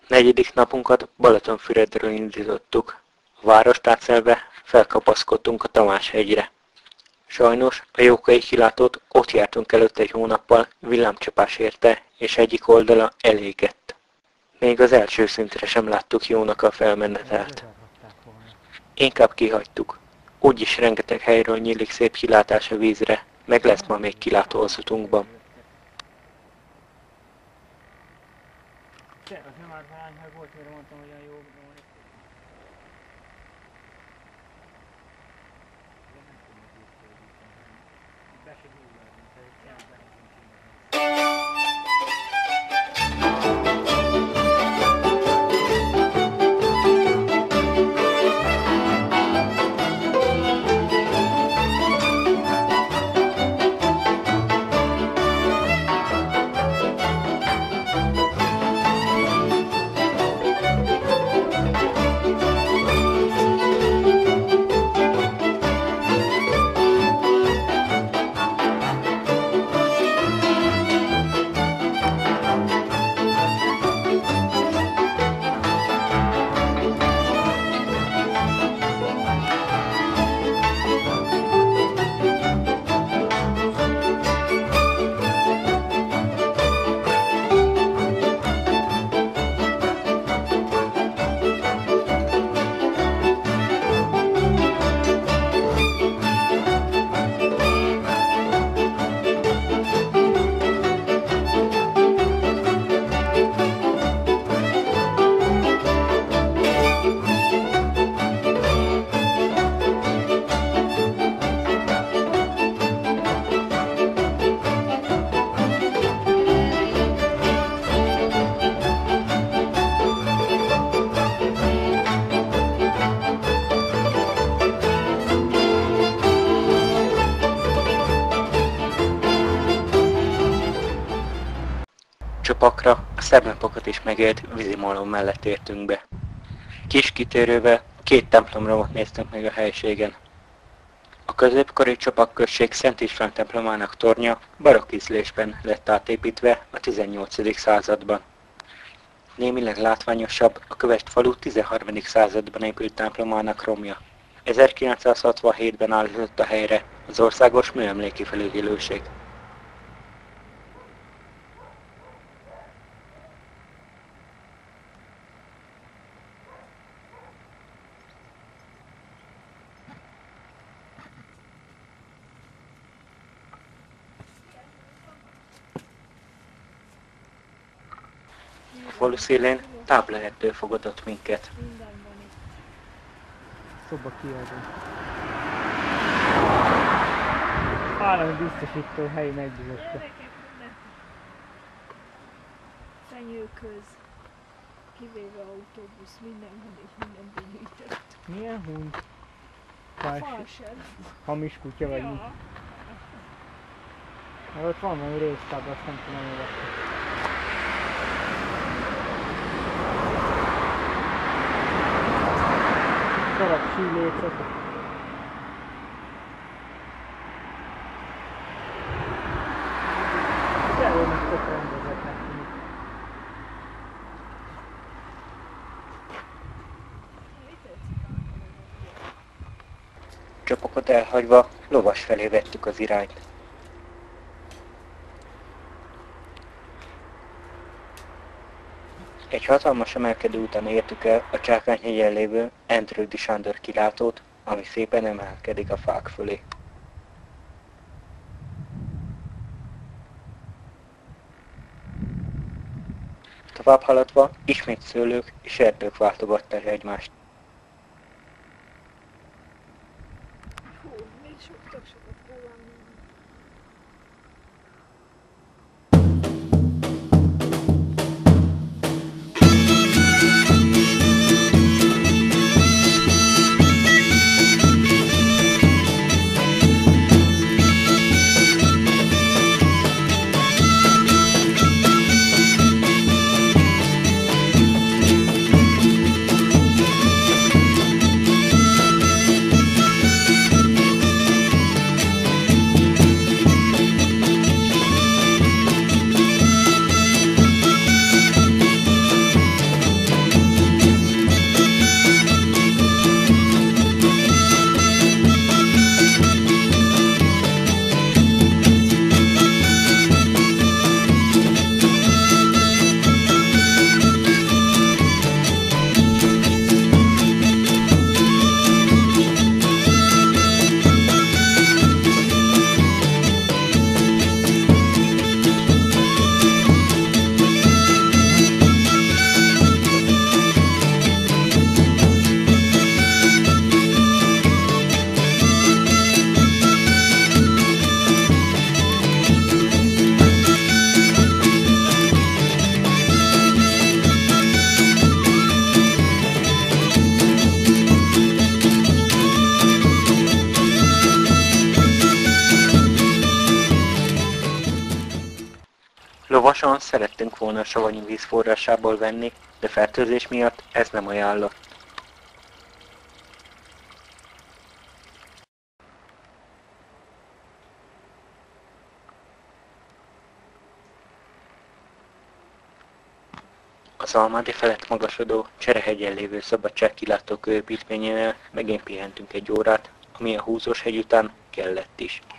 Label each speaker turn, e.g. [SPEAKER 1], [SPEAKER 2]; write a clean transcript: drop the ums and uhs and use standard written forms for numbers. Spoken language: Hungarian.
[SPEAKER 1] Negyedik napunkat Balatonfüredről indítottuk. A várost átszelve felkapaszkodtunk a Tamás-hegyre. Sajnos a Jókai kilátót ott jártunk előtte egy hónappal, villámcsapás érte, és egyik oldala elégett. Még az első szintre sem láttuk jónak a felmenetelt. Inkább kihagytuk. Úgyis rengeteg helyről nyílik szép kilátás a vízre, meg lesz ma még kilátó az utunkban. Csopakra a szebb napokat is megélt vízimalom mellett értünk be. Kis kitérővel 2 templomot néztünk meg a helységen. A középkori Csopak község Szent István templomának tornya barokk ízlésben lett átépítve a 18. században. Némileg látványosabb a Kövesd falu 13. században épült templomának romja. 1967-ben állított a helyre az Országos Műemléki Felügyelőség. A falu szélén táblaerdő fogadott minket.
[SPEAKER 2] Szoba kiadó. Állami biztosító helyi megbízottja.
[SPEAKER 3] Fenyőköz, kivéve autóbusz, mindenhol és mindenben gyűjtött.
[SPEAKER 2] Milyen húny?
[SPEAKER 3] Falsen.
[SPEAKER 2] Hamis kutya vagy mi? Mert ott van valami résztábla, azt nem tudom olvasni. Darab sílécet. Előnek tök rendezetnek tűnik.
[SPEAKER 1] Csopakot elhagyva lovas felé vettük az irányt. Egy hatalmas emelkedő után értük el a Csákányhegyen lévő Endrődi Sándor kilátót, ami szépen emelkedik a fák fölé. Tovább haladva ismét szőlők és erdők váltogatták egymást.
[SPEAKER 3] Hú, még sokat kell lenni.
[SPEAKER 1] Lovason szerettünk volna a savanyú víz forrásából venni, de fertőzés miatt ez nem ajánlott. Az Almádi felett magasodó Cserehegyen lévő szabadságkilátókő építményénél megint pihentünk egy órát, ami a húzós hegy után kellett is.